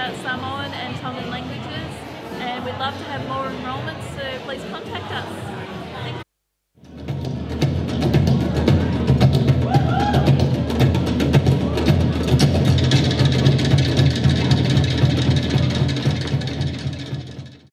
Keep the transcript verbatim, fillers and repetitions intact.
uh, Samoan and Tongan languages, and we'd love to have more enrolments, so please contact us.